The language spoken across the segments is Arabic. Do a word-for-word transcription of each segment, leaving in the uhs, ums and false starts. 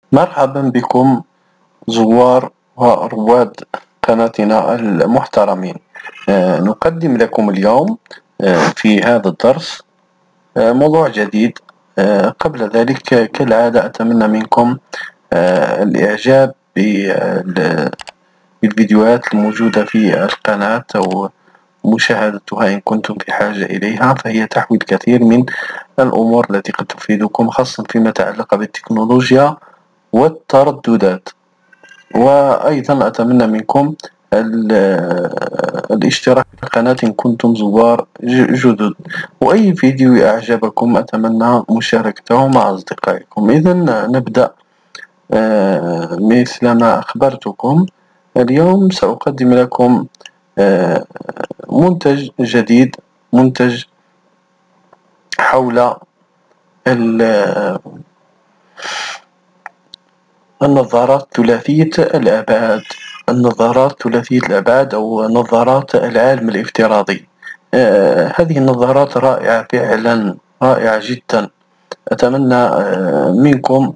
مرحبا بكم زوار ورواد قناتنا المحترمين. آه، نقدم لكم اليوم آه، في هذا الدرس آه، موضوع جديد. آه، قبل ذلك كالعادة أتمنى منكم آه، الإعجاب بال- بالفيديوهات الموجودة في القناة أو مشاهدتها إن كنتم في حاجة إليها، فهي تحوي الكثير من الأمور التي قد تفيدكم، خاصة فيما يتعلق بالتكنولوجيا والترددات. وأيضا أتمنى منكم الاشتراك في القناة إن كنتم زوار جدد، وأي فيديو أعجبكم أتمنى مشاركته مع أصدقائكم. إذن نبدأ. مثل ما أخبرتكم اليوم سأقدم لكم منتج جديد، منتج حول النظارات ثلاثية الابعاد، النظارات ثلاثية الابعاد او نظارات العالم الافتراضي. آه هذه النظارات رائعة فعلا، رائعة جدا. اتمنى آه منكم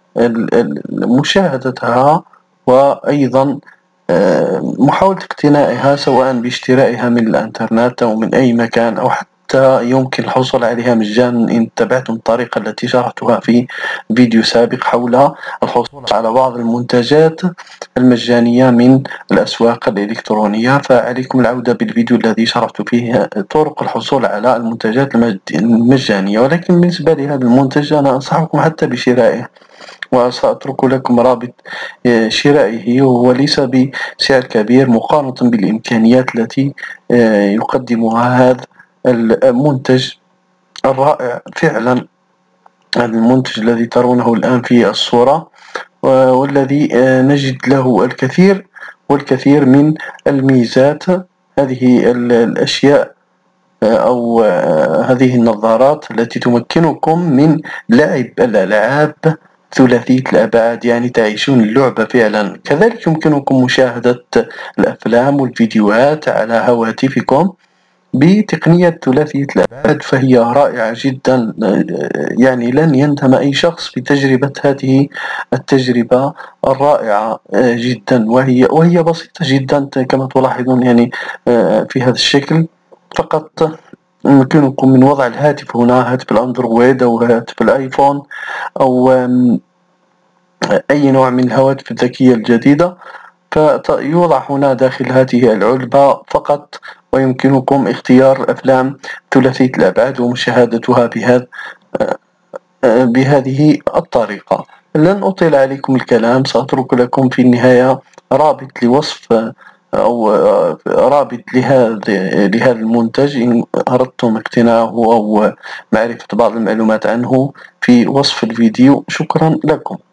مشاهدتها، وايضا آه محاولة اقتنائها، سواء باشترائها من الانترنت او من اي مكان، او حتى يمكن الحصول عليها مجانا إن اتبعتم الطريقة التي شرحتها في فيديو سابق حول الحصول على بعض المنتجات المجانية من الأسواق الإلكترونية. فعليكم العودة بالفيديو الذي شرحت فيه طرق الحصول على المنتجات المجانية، ولكن بالنسبة لهذا المنتج أنا أنصحكم حتى بشرائه، وسأترك لكم رابط شرائه، وهو ليس بسعر كبير مقارنة بالإمكانيات التي يقدمها هذا المنتج الرائع فعلا. هذا المنتج الذي ترونه الآن في الصورة، والذي نجد له الكثير والكثير من الميزات. هذه الأشياء أو هذه النظارات التي تمكنكم من لعب الألعاب ثلاثية الأبعاد، يعني تعيشون اللعبة فعلا. كذلك يمكنكم مشاهدة الأفلام والفيديوهات على هواتفكم بتقنية ثلاثية الأبعاد، فهي رائعة جدا. يعني لن يندم أي شخص بتجربة هذه التجربة الرائعة جدا، وهي وهي بسيطة جدا كما تلاحظون، يعني في هذا الشكل. فقط يمكنكم من وضع الهاتف هنا، هاتف الأندرويد أو هاتف الآيفون أو أي نوع من الهواتف الذكية الجديدة، فيوضع هنا داخل هذه العلبة فقط، ويمكنكم اختيار أفلام ثلاثية الأبعاد ومشاهدتها بهذا بهذه الطريقة. لن أطيل عليكم الكلام، سأترك لكم في النهاية رابط لوصف أو رابط لهذا لهذا المنتج إن أردتم اقتناءه أو معرفة بعض المعلومات عنه في وصف الفيديو. شكرا لكم.